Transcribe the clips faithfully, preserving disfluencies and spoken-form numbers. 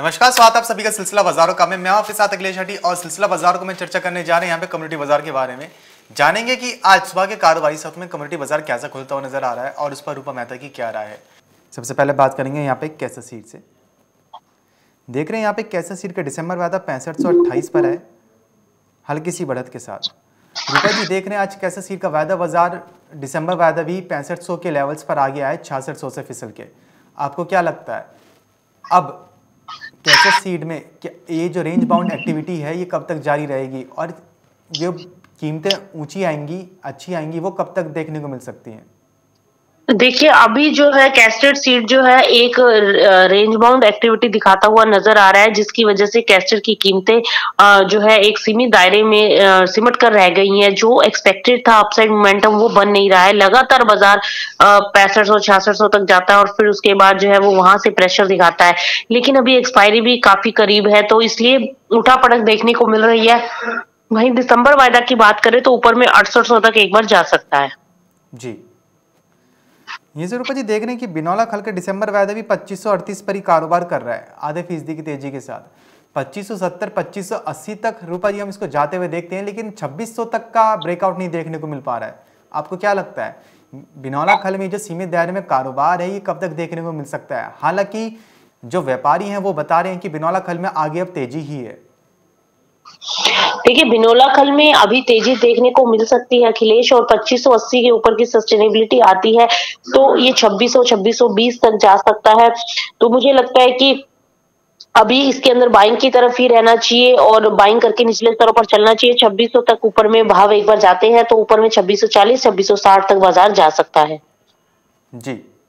नमस्कार, स्वागत आप सभी का सिलसिला बाजारों का में मैं आपके साथ अखिलेश हटी और सिलसिला बाजारों को मैं चर्चा करने जा रहे हैं यहाँ पे कम्युनिटी बाजार के बारे में। जानेंगे कि आज सुबह के कारोबारी सत्र में कम्युनिटी बाजार कैसा खुलता हुआ नजर आ रहा है और उस पर रूपा मेहता की क्या राय है। सबसे पहले बात करेंगे यहाँ पे कैसर सीड से। देख रहे हैं यहाँ पे कैसर सीड का दिसंबर वायदा पैंसठ सौ अट्ठाईस पर है, हल्की सी बढ़त के साथ। रूपा जी देख रहे हैं आज कैसर सीड का वायदा बाजार दिसंबर वायदा भी पैंसठ सौ के लेवल्स पर आ गया है, छियासठ सौ से फिसल के। आपको क्या लगता है अब कैसर सीड में क्या ये जो रेंज बाउंड एक्टिविटी है ये कब तक जारी रहेगी और ये कीमतें ऊंची आएंगी, अच्छी आएंगी, वो कब तक देखने को मिल सकती हैं? देखिए, अभी जो है कैस्टेड सीड जो है एक रेंज बाउंड एक्टिविटी दिखाता हुआ नजर आ रहा है, जिसकी वजह से कैस्टेड की कीमतें जो है एक सीमित दायरे में सिमट कर रह गई हैं। जो एक्सपेक्टेड था अपसाइड मोमेंटम वो बन नहीं रहा है। लगातार बाजार पैंसठ सौ छियासठ सौ तक जाता है और फिर उसके बाद जो है वो वहां से प्रेशर दिखाता है, लेकिन अभी एक्सपायरी भी काफी करीब है, तो इसलिए उठापटक देखने को मिल रही है। वहीं दिसंबर वायदा की बात करें तो ऊपर में अड़सठ सौ तक एक बार जा सकता है। जी, ये से रूपा जी देख रहे हैं कि बिनौला खल का दिसंबर वायदा भी पच्चीस सौ अड़तीस पर ही कारोबार कर रहा है, आधे फीसदी की तेजी के साथ। पच्चीस सौ सत्तर पच्चीस सौ अस्सी तक रूपा जी हम इसको जाते हुए देखते हैं, लेकिन छब्बीस सौ तक का ब्रेकआउट नहीं देखने को मिल पा रहा है। आपको क्या लगता है बिनौला खल में जो सीमित दायरे में कारोबार है ये कब तक देखने को मिल सकता है? हालांकि जो व्यापारी हैं वो बता रहे हैं कि बिनौला खल में आगे अब तेजी ही है। देखिए, बिनौला खल में अभी तेजी देखने को मिल सकती है अखिलेश, और पच्चीस सौ अस्सी के ऊपर की सस्टेनेबिलिटी आती है तो ये छब्बीस सौ छब्बीस सौ बीस तक जा सकता है। तो मुझे लगता है कि अभी इसके अंदर बाइंग की तरफ ही रहना चाहिए और बाइंग करके निचले स्तरों पर चलना चाहिए। छब्बीस सौ तक ऊपर में भाव एक बार जाते हैं तो ऊपर में छब्बीस सौ चालीस छब्बीस सौ साठ तक बाजार जा सकता है। जी,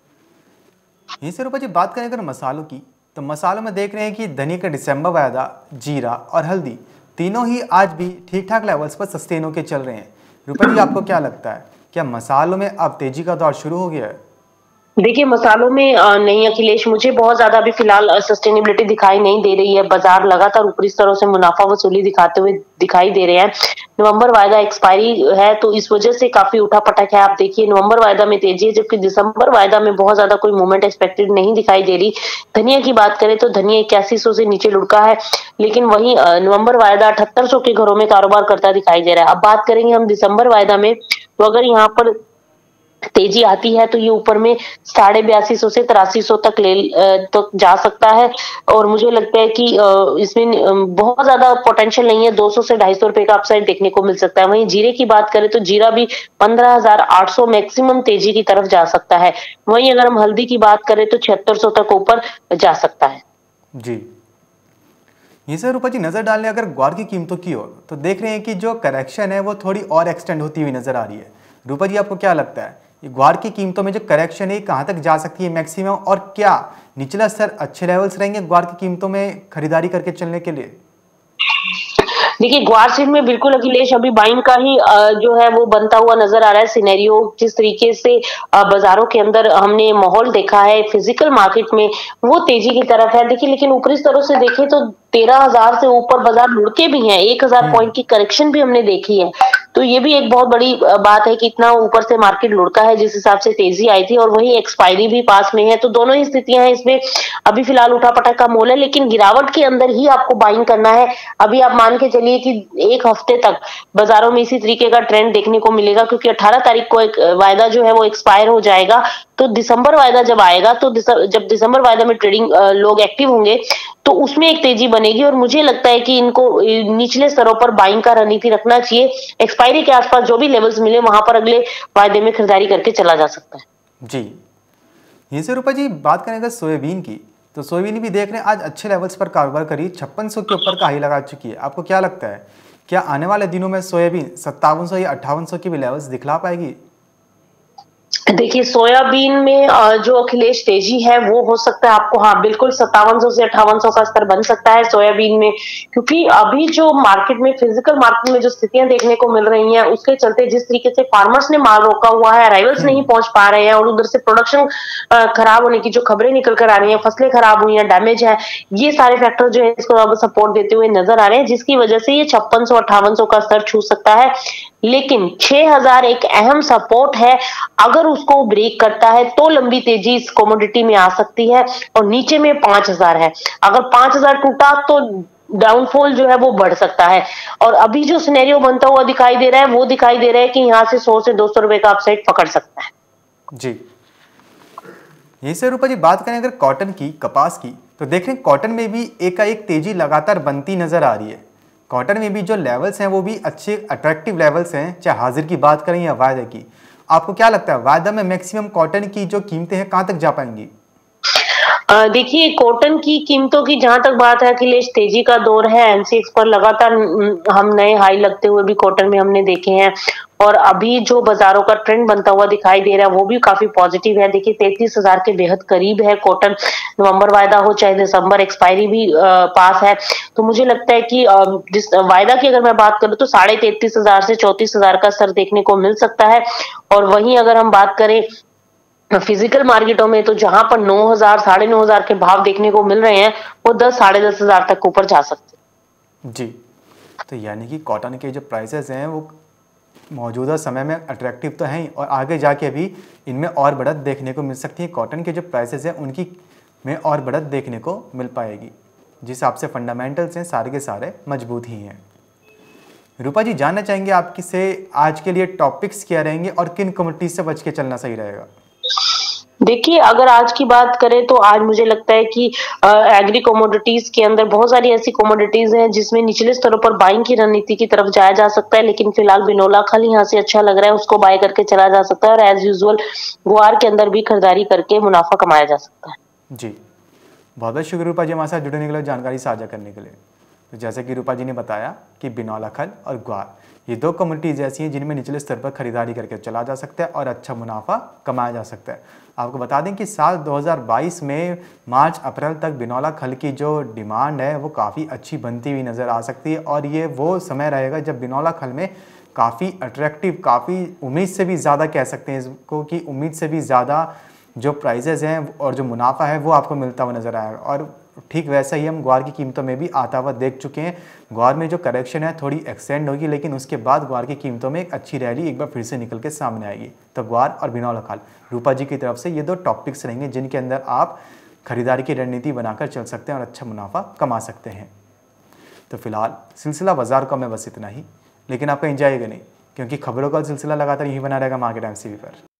यहीं से रूपा जी बात करें अगर मसालों की, तो मसालों में देख रहे हैं कि धनिया का दिसंबर वायदा, जीरा और हल्दी तीनों ही आज भी ठीक ठाक लेवल्स पर सस्टेन होकर चल रहे हैं। रूपा जी आपको क्या लगता है क्या मसालों में अब तेजी का दौर शुरू हो गया है? देखिए, मसालों में नहीं अखिलेश, मुझे बहुत ज्यादा अभी फिलहाल सस्टेनेबिलिटी दिखाई नहीं दे रही है। बाजार लगातार ऊपरी स्तरों से मुनाफा वसूली दिखाते हुए दिखाई दे रहे हैं। नवंबर वायदा एक्सपायरी है तो इस वजह से काफी उठापटक है। आप देखिए नवंबर वायदा में तेजी है, जबकि दिसंबर वायदा में बहुत ज्यादा कोई मूवमेंट एक्सपेक्टेड नहीं दिखाई दे रही। धनिया की बात करें तो धनिया इक्यासी सौ से नीचे लुढ़का है, लेकिन वहीं नवंबर वायदा अठहत्तर सौ के घरों में कारोबार करता दिखाई दे रहा है। अब बात करेंगे हम दिसंबर वायदा में, तो अगर यहाँ पर तेजी आती है तो ये ऊपर में साढ़े बयासी सौ से तिरासी सौ तक ले तक जा सकता है, और मुझे लगता है कि इसमें बहुत ज्यादा पोटेंशियल नहीं है। दो सौ से ढाई सौ रुपए का अपसाइड देखने को मिल सकता है। वहीं जीरे की बात करें तो जीरा भी पंद्रह हजार आठ सौ मैक्सिमम तेजी की तरफ जा सकता है। वहीं अगर हम हल्दी की बात करें तो छिहत्तर सौ तक ऊपर जा सकता है। जी, ये सर रूपा जी नजर डालने अगर ग्वार की कीमतों की ओर, तो देख रहे हैं कि जो करेक्शन है वो थोड़ी और एक्सटेंड होती हुई नजर आ रही है। रूपा जी आपको क्या लगता है ग्वार की कीमतों में जो करेक्शन है कहां तक जा सकती है मैक्सिमम, और क्या निचला स्तर अच्छे लेवल्स रहेंगे ग्वार की कीमतों में खरीदारी करके चलने के लिए? देखिए, ग्वार सीड में बिल्कुल अखिलेश अभी बाइंग का ही जो है वो बनता हुआ नजर आ रहा है सिनेरियो। जिस तरीके से बाजारों के अंदर हमने माहौल देखा है फिजिकल मार्केट में, वो तेजी की तरफ है। देखिए, लेकिन ऊपरी स्तरों से देखें तो तेरह हजार से ऊपर बाजार लुढ़के भी हैं, एक हजार पॉइंट की करेक्शन भी हमने देखी है। तो ये भी एक बहुत बड़ी बात है कि इतना ऊपर से मार्केट लुढ़का है जिस हिसाब से तेजी आई थी, और वही एक्सपायरी भी पास में है। तो दोनों ही स्थितियां हैं इसमें। अभी फिलहाल उठापटक का मोल है, लेकिन गिरावट के अंदर ही आपको बाइंग करना है। अभी आप मान के चलिए कि एक हफ्ते तक बाजारों में इसी तरीके का ट्रेंड देखने को मिलेगा, क्योंकि अठारह तारीख को एक वायदा जो है वो एक्सपायर हो जाएगा। तो दिसंबर वायदा जब आएगा तो जब दिसंबर वायदा में ट्रेडिंग लोग एक्टिव होंगे तो उसमें एक तेजी बनेगी, और मुझे लगता है कि इनको निचले स्तरों पर बाइंग का रणनीति रखना चाहिए। एक्सपायरी के आसपास जो भी लेवल्स मिले वहां पर अगले वायदे में खरीदारी करके चला जा सकता है। जी, यहीं से रूपा जी बात करें अगर सोयाबीन की, तो सोयाबीन भी देख रहे हैं आज अच्छे लेवल्स पर कारोबार करी, छप्पन सौ के ऊपर का हाई लगा चुकी है। आपको क्या लगता है क्या आने वाले दिनों में सोयाबीन सत्तावन सौ या अट्ठावन सौ की भी लेवल्स दिखला पाएगी? देखिए, सोयाबीन में जो अखिलेश तेजी है वो हो सकता है आपको, हाँ बिल्कुल सत्तावन सौ से अट्ठावन सौ का स्तर बन सकता है सोयाबीन में, क्योंकि अभी जो मार्केट में फिजिकल मार्केट में जो स्थितियां देखने को मिल रही हैं उसके चलते जिस तरीके से फार्मर्स ने माल रोका हुआ है, अराइवल्स नहीं पहुंच पा रहे हैं, और उधर से प्रोडक्शन खराब होने की जो खबरें निकल कर आ रही है, फसलें खराब हुई है, डैमेज है, ये सारे फैक्टर जो है इसको अब सपोर्ट देते हुए नजर आ रहे हैं, जिसकी वजह से ये छप्पन सौ अट्ठावन सौ का स्तर छू सकता है। लेकिन छह हज़ार एक अहम सपोर्ट है, अगर उसको ब्रेक करता है तो लंबी तेजी इस कमोडिटी में आ सकती है और नीचे में पाँच हज़ार है। अगर पाँच हज़ार टूटा तो डाउनफॉल जो है वो बढ़ सकता है और अभी जो सिनेरियो बनता हुआ दिखाई दे रहा है, वो दिखाई दे रहा है कि यहाँ से सौ से दो सौ रुपए का अपसाइड पकड़ सकता है। जी, यहीं से रूपा जी बात करें अगर कॉटन की, कपास की, तो देख रहे हैं कॉटन में भी एकाएक तेजी लगातार बनती नजर आ रही है। कॉटन में भी जो लेवल्स हैं वो भी अच्छे अट्रैक्टिव लेवल्स हैं, चाहे हाजिर की बात करें या वायदे की। आपको क्या लगता है वायदा में मैक्सिमम कॉटन की जो कीमतें हैं कहाँ तक जा पाएंगी? अ, देखिए कॉटन की कीमतों की जहाँ तक बात है अखिलेश, तेजी का दौर है। एमसीएक्स पर लगातार उम, हम नए हाई लगते हुए भी कॉटन में हमने देखे हैं और अभी जो बाज़ारों का ट्रेंड बनता हुआ दिखाई दे रहा है वो भी काफ़ी पॉजिटिव है। देखिए तैंतीस हज़ार के बेहद करीब है कॉटन, नवंबर वायदा हो चाहे दिसंबर एक्सपायरी भी अ, पास है। तो मुझे लगता है कि अ, जिस वायदा की अगर मैं बात करूँ तो साढ़े तैंतीस हज़ार से चौंतीस हज़ार का स्तर देखने को मिल सकता है और वहीं अगर हम बात करें फिजिकल मार्केटों में तो जहाँ पर नौ हज़ार साढ़े नौ हज़ार के भाव देखने को मिल रहे हैं, वो दस साढ़े दस हज़ार तक ऊपर जा सकते हैं। जी, तो यानी कि कॉटन के जो प्राइसेस हैं वो मौजूदा समय में अट्रैक्टिव तो हैं और आगे जाके भी इनमें और बढ़त देखने को मिल सकती है। कॉटन के जो प्राइसेस हैं उनकी में और बढ़त देखने को मिल पाएगी, जिस हिसाब से फंडामेंटल्स हैं सारे के सारे मजबूत ही हैं। रूपा जी जानना चाहेंगे आपकी से आज के लिए टॉपिक्स क्या रहेंगे और किन कमोडिटीज से बच के चलना सही रहेगा? देखिए, अगर आज की बात करें तो आज मुझे लगता है कि अ, एग्री कमोडिटीज़ के अंदर बहुत सारी ऐसी कमोडिटीज़ हैं जिसमें निचले स्तरों पर बाइंग की रणनीति की तरफ जाया जा सकता है, लेकिन फिलहाल बिनोला खल यहाँ से अच्छा लग रहा है, उसको बाय करके चला जा सकता है और एज़ यूजुअल गुआर के अंदर भी खरीदारी करके मुनाफ़ा कमाया जा सकता है। जी, बहुत बहुत शुक्रिया रूपा जी हमारे साथ जुड़ने के लिए, जानकारी साझा करने के लिए। तो जैसे कि रूपा जी ने बताया कि बिनौला खल और ग्वार ये दो कम्युनिटीज़ ऐसी हैं जिनमें निचले स्तर पर खरीदारी करके चला जा सकता है और अच्छा मुनाफा कमाया जा सकता है। आपको बता दें कि साल दो हज़ार बाईस में मार्च अप्रैल तक बिनौला खल की जो डिमांड है वो काफ़ी अच्छी बनती हुई नज़र आ सकती है और ये वो समय रहेगा जब बिनौला खल में काफ़ी अट्रैक्टिव, काफ़ी उम्मीद से भी ज़्यादा कह सकते हैं इसको कि उम्मीद से भी ज़्यादा जो प्राइजेज़ हैं और जो मुनाफा है वो आपको मिलता हुआ नज़र आएगा। और ठीक वैसा ही हम ग्वार की कीमतों में भी आता हुआ देख चुके हैं। ग्वार में जो करेक्शन है थोड़ी एक्सटेंड होगी, लेकिन उसके बाद ग्वार की कीमतों में एक अच्छी रैली एक बार फिर से निकल के सामने आएगी। तो ग्वार और बिनौला खल रूपा जी की तरफ से ये दो टॉपिक्स रहेंगे जिनके अंदर आप खरीदारी की रणनीति बनाकर चल सकते हैं और अच्छा मुनाफा कमा सकते हैं। तो फिलहाल सिलसिला बाजार का मैं बस इतना ही, लेकिन आपका इंजॉय नहीं, क्योंकि खबरों का सिलसिला लगातार यही बना रहेगा मार्केट एमसीवी पर।